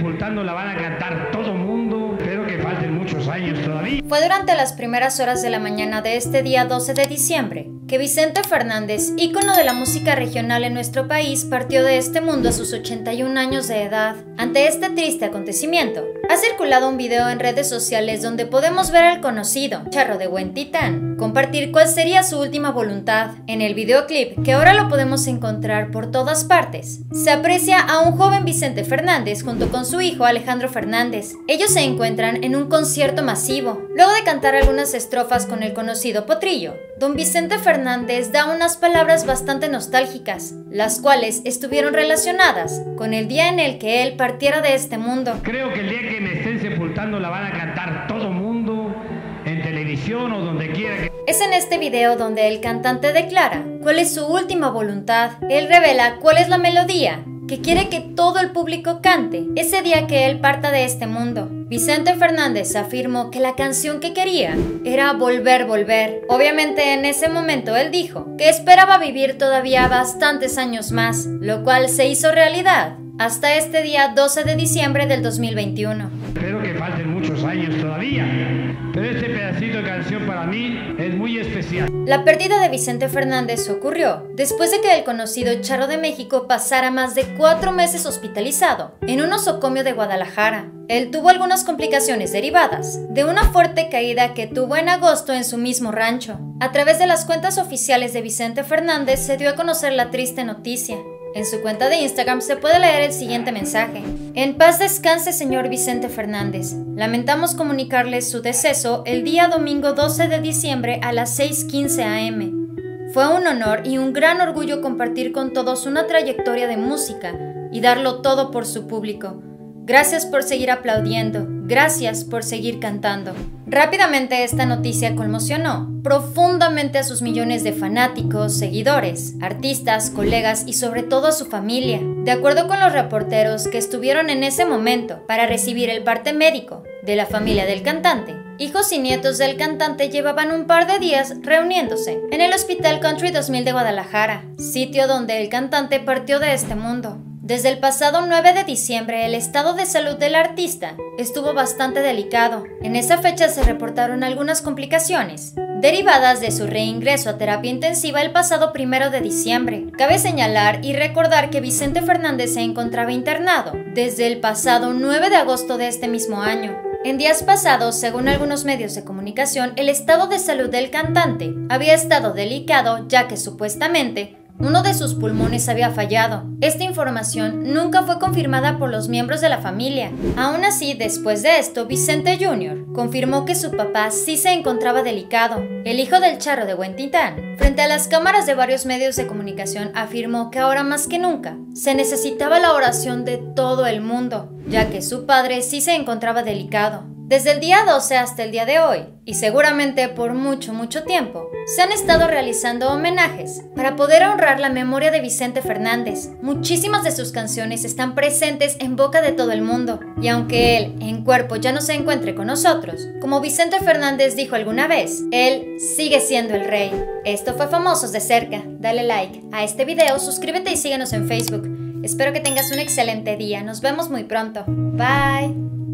sepultando la van a cantar todo mundo. Espero que falten muchos años todavía. Fue durante las primeras horas de la mañana de este día 12 de diciembre que Vicente Fernández, ícono de la música regional en nuestro país, partió de este mundo a sus 81 años de edad. Ante este triste acontecimiento, ha circulado un video en redes sociales donde podemos ver al conocido Charro de Huentitán compartir cuál sería su última voluntad. En el videoclip, que ahora lo podemos encontrar por todas partes, se aprecia a un joven Vicente Fernández junto con su hijo Alejandro Fernández. Ellos se encuentran en un concierto masivo. Luego de cantar algunas estrofas con el conocido Potrillo, don Vicente Fernández da unas palabras bastante nostálgicas, las cuales estuvieron relacionadas con el día en el que él partiera de este mundo. Creo que el día que me estén sepultando la van a cantar todo mundo, en televisión o donde quiera que... Es en este video donde el cantante declara cuál es su última voluntad. Él revela cuál es la melodía que quiere que todo el público cante ese día que él parta de este mundo. Vicente Fernández afirmó que la canción que quería era Volver, Volver. Obviamente en ese momento él dijo que esperaba vivir todavía bastantes años más, lo cual se hizo realidad hasta este día 12 de diciembre del 2021. Espero que falten muchos años todavía, pero este pedacito de canción para mí es muy especial. La pérdida de Vicente Fernández ocurrió después de que el conocido Charro de México pasara más de 4 meses hospitalizado en un nosocomio de Guadalajara. Él tuvo algunas complicaciones derivadas de una fuerte caída que tuvo en agosto en su mismo rancho. A través de las cuentas oficiales de Vicente Fernández se dio a conocer la triste noticia. En su cuenta de Instagram se puede leer el siguiente mensaje: en paz descanse, señor Vicente Fernández. Lamentamos comunicarles su deceso el día domingo 12 de diciembre a las 6:15 am. Fue un honor y un gran orgullo compartir con todos una trayectoria de música y darlo todo por su público. Gracias por seguir aplaudiendo, gracias por seguir cantando. Rápidamente esta noticia conmocionó profundamente a sus millones de fanáticos, seguidores, artistas, colegas y sobre todo a su familia. De acuerdo con los reporteros que estuvieron en ese momento para recibir el parte médico de la familia del cantante, hijos y nietos del cantante llevaban un par de días reuniéndose en el Hospital Country 2000 de Guadalajara, sitio donde el cantante partió de este mundo. Desde el pasado 9 de diciembre, el estado de salud del artista estuvo bastante delicado. En esa fecha se reportaron algunas complicaciones derivadas de su reingreso a terapia intensiva el pasado 1 de diciembre. Cabe señalar y recordar que Vicente Fernández se encontraba internado desde el pasado 9 de agosto de este mismo año. En días pasados, según algunos medios de comunicación, el estado de salud del cantante había estado delicado, ya que supuestamente uno de sus pulmones había fallado. Esta información nunca fue confirmada por los miembros de la familia. Aún así, después de esto, Vicente Jr. confirmó que su papá sí se encontraba delicado. El hijo del Charro de Huentitán, frente a las cámaras de varios medios de comunicación, afirmó que ahora más que nunca se necesitaba la oración de todo el mundo, ya que su padre sí se encontraba delicado. Desde el día 12 hasta el día de hoy, y seguramente por mucho tiempo, se han estado realizando homenajes para poder honrar la memoria de Vicente Fernández. Muchísimas de sus canciones están presentes en boca de todo el mundo, y aunque él en cuerpo ya no se encuentre con nosotros, como Vicente Fernández dijo alguna vez, él sigue siendo el rey. Esto fue Famosos de Cerca. Dale like a este video, suscríbete y síguenos en Facebook. Espero que tengas un excelente día. Nos vemos muy pronto. Bye.